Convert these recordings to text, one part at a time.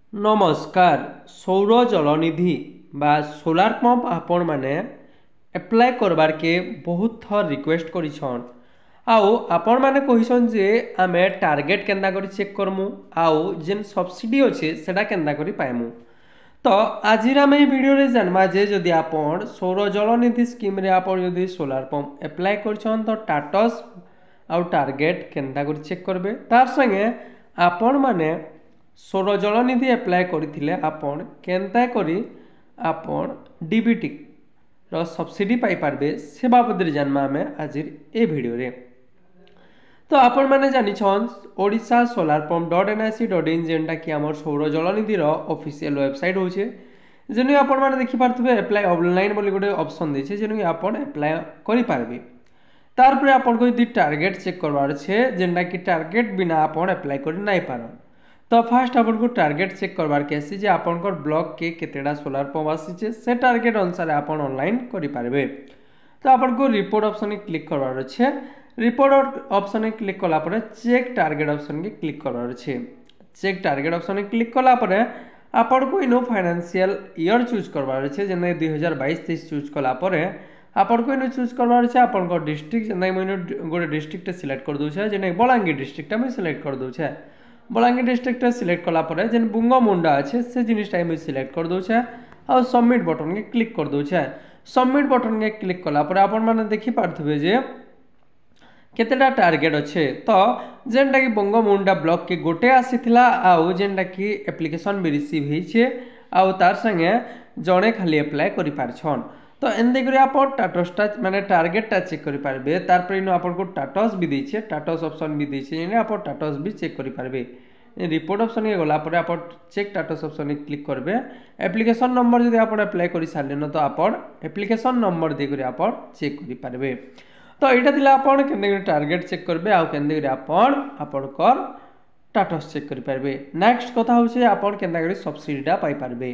नमस्कार। सौर जलनिधि बा सोलार पंप आपण माने एप्लाय करबार के बहुत थर रिक्वेस्ट करिछन। आउ आपण माने कहिसन जे आमे टारगेट केंदा करी चेक करमु आउ जेन सब्सिडी अछि सेटा केंदा करी पाएमु। तो आज आम ये वीडियो रे जानबा जे जदि आपण सौर जलनिधि स्कीम रे आपण जदि सोलार पंप एप्लाय करछन तो स्टेटस आउ टारगेट केंदा करी चेक करबे। तार संगे आपण माने सौर जलनिधि एप्लाय करथिले आपण केंता करी आपण डीबीटी रो सब्सिडी पाई पारबे से बाबद रे जानबा आमे आज ए वीडियो रे। तो आपण माने जानि छन ओडिशा सोलार पंप .nic.in जेनटा कि हमर सौर जलनिधि रो ऑफिशियल वेबसाइट होचे जेनु आपण माने देखि पारथबे एप्लाय ऑनलाइन बोली गोटे ऑप्शन देछे जेनु आपण एप्लाय करि पारबे। तार पर आपण को यदि टारगेट चेक करबार छे जेनटा कि टारगेट बिना आपण एप्लाय करि नै पारन। तो फास्ट अपन को टारगेट चेक करबार के आसी जे अपन को ब्लॉक के केतेडा सोलार पंप आसी से टारगेट अनुसार अपन ऑनलाइन करि पारबे। तो अपन को रिपोर्ट ऑप्शन क्लिक करबार अछि। रिपोर्ट ऑप्शन क्लिक कला पर चेक टारगेट ऑप्शन के क्लिक करबार अछि। चेक टारगेट ऑप्शन क्लिक कला पर अपन को इनो फाइनेंशियल ईयर चूज करबार अछि जेने 2022-23 चूज कला पर अपन को इनो चूज करबार अछि। अपन को डिस्ट्रिक्ट जेने मइनो गोटे डिस्ट्रिक्ट सिलेक्ट कर दउ छै जेने बलांगीर डिस्ट्रिक्ट में सिलेक्ट कर दउ छै। बलांगीर डिस्ट्रिक्ट सिलेक्ट कला पर जेन बुंगा मुंडा अच्छे से जिनिस टाइम सिलेक्ट कर दउ छै और सबमिट बटन के क्लिक कर दउ छै। सबमिट बटन के क्लिक कला पर आपण माने देखि पारथबे जे केतेटा टारगेट अच्छे। तो जेनटा कि बुंगा मुंडा ब्लॉक के गोटे आसीथिला आउ जेनटा कि एप्लिकेशन भी रिसीव हेछे आउ तार संगे जणे खाली अप्लाई करि पारछन। तो एंदे करी आपण स्टेटसटा माने टारगेटटा चेक करि पारबे। तार पर इनो आपण को स्टेटस भी दैछे स्टेटस ऑप्शन भी दैछे जेने आपण स्टेटस भी चेक करि पारबे। रिपोर्ट ऑप्शन के गला पर आपण चेक स्टेटस ऑप्शन क्लिक करबे। एप्लिकेशन नंबर जदि आपण अप्लाई करि सारलेन तो आपण एप्लिकेशन नंबर दे करी आपण चेक करि पारबे। तो एटा दिला आपण केने टारगेट चेक करबे आउ केने करी आपण कर स्टेटस चेक करि पारबे। नेक्स्ट कथा होचे आपण केने करी सब्सिडीटा पाई पारबे।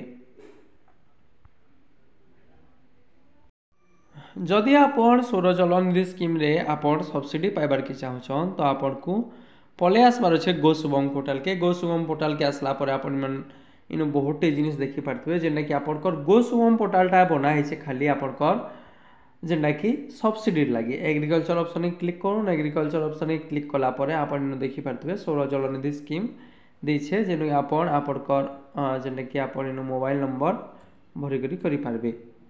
जदि आपण सौर जलनिधि स्कीम रे आपण सब्सिडी पाइबार के चाहछन तो आपण को पले आसबार अच्छे गो शुभम पोर्टल के। गो शुभम पोर्टल के आसला पर आपण मन इनो बहुत जिनिस देखि पारथबे जेना कि आपण कर गो शुभम पोर्टलटा बना है खाली आपण कर जेना कि सब्सिडी लागि। एग्रीकल्चर ऑप्शन क्लिक करूँ। एग्रीकल्चर ऑप्शन क्लिक कला पर आपण इनो देखि पारथबे सौर जलनिधि स्कीम दैछे जेनु आपण कर जेना कि आपण इनो मोबाइल नंबर भरि करि पारबे।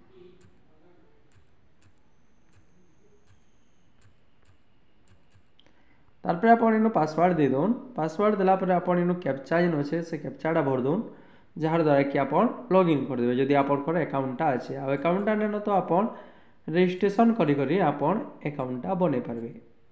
तारपर आपण इनो पासवर्ड दे दोन। पासवर्ड देला पर आपण इनो कैप्चा जन अच्छे से कैप्चाटा भर दोन जार द्वारा कि आपण लॉगिन कर देबे। जदि आपण कर अकाउंटटा अच्छे आ अकाउंटटा नेन तो आपण रजिस्ट्रेशन करी करी आपण अकाउंटटा बने पारबे।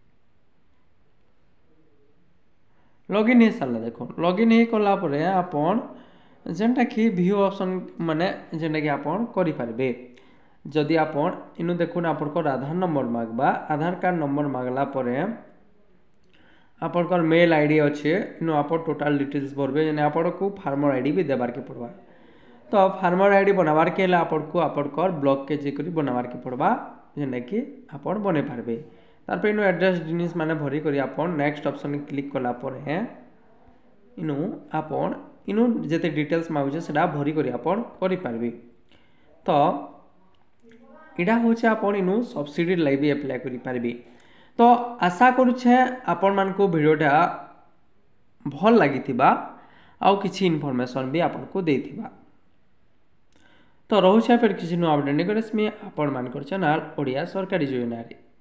लॉगिन हे सारला देखो लॉगिन हे कला पर आपण जेनटा कि व्यू ऑप्शन माने जेनटा कि आपण करि पारबे। जदि आपण इनो देखुन आपण को आधार नंबर मागबा आधार कार्ड नंबर मागला पर आपण को मेल आईडी अच्छे इनो आप टोटाल डिटेल्स भरबे जेने आपण को फार्मर आईडी भी देबार के पड़वा। तो फार्मर आईडी बनाबार के लिए आपण को ब्लॉक के जेकरी बनाबार के पड़वा जेने कि आपण बने पारबे। तार पर इनो एड्रेस जिनिस माने भरी करी आपण नेक्स्ट ऑप्शन क्लिक कला पर इनो आपण इनो जेते डिटेल्स मागुचे सेटा भरी करी आपण करि पारबे। तो इडा होचे आपण इनो सब्सिडी लागि भी अप्लाई करि पारबे। तो आशा करुछे आपण मान को वीडियोटा भल लागिथिबा आउ किछि इन्फॉर्मेशन भी आपण को देथिबा। तो रहउछे फिर किछि नो अपडेट निकरेस में आपण मान कर चैनल ओडिया सरकारी योजना रे।